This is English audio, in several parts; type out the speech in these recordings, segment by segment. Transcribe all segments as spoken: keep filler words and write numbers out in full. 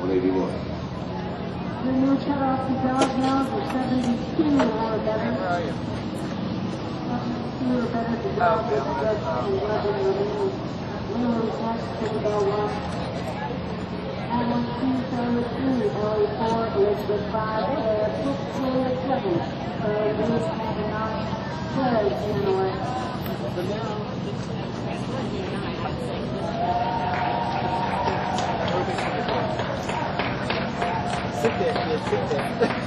one eighty-one. The new cutoff to dog now for seventy-two or better. seventy-two or better to dog with judge and weapon remaining. Minimum test to the bell one. And one two seven three, Ellie four, Elizabeth five, Claire six, Claire seven, Claire eight, Hannah nine, Claire Illinois. Sit there, yeah, sit there.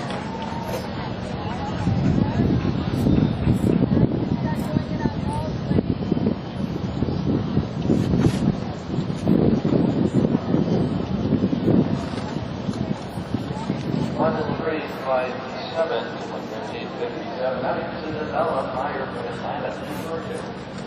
eleven three five seven, fifteen fifty-seven. That is Isabella Meyer from Atlanta, Georgia.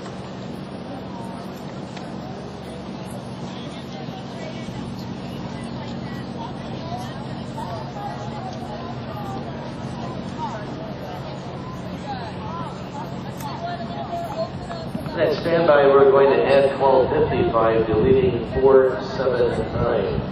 Next standby, we're going to add twelve fifty-five, deleting four seven nine.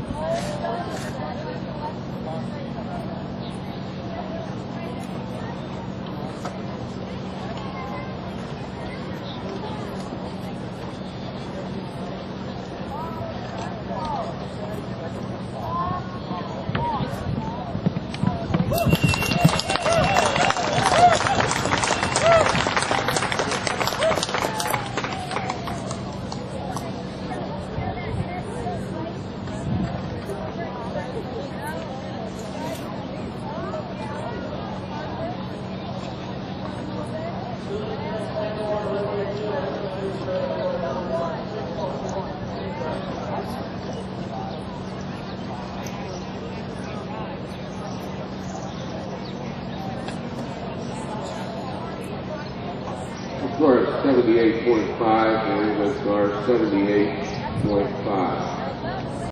Score is seventy-eight point five, and Ringo Star seventy-eight point five.